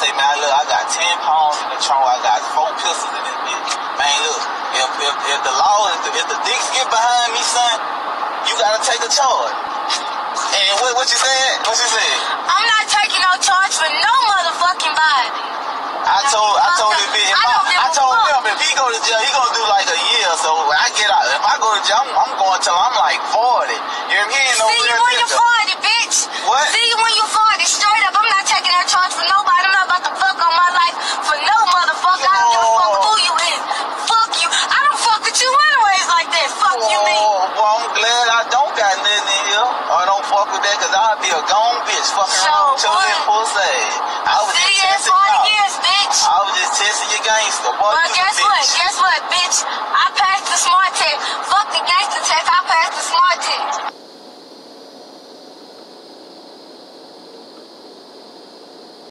say, man, look, I got 10 pounds in the trunk. I got 4 pistols in this bitch. Man, look, if the law, if the dicks get behind me, son, you gotta take a charge. And what you said? What you said? I'm not taking no charge for no motherfucking body. I told this bitch, I told him if he go to jail, he gonna do like a year or so. When I get out, if I go to jail, I'm going till I'm like 40. You hear me? No. See you when you're 40, bitch. What? See you when you're 40. Straight up, I'm not taking that charge for nobody. I'm not about to fuck on my life for no motherfucker. I don't give a fuck who you is. Fuck you. I don't fuck with you anyways like that. Fuck you, me. Well, I'm glad I don't got nothing in here. Or don't fuck with that, cause I'll be a gone bitch fucking around with your little pussy. I was just testing you out. Years, bitch. I was just testing your gangster. Boy,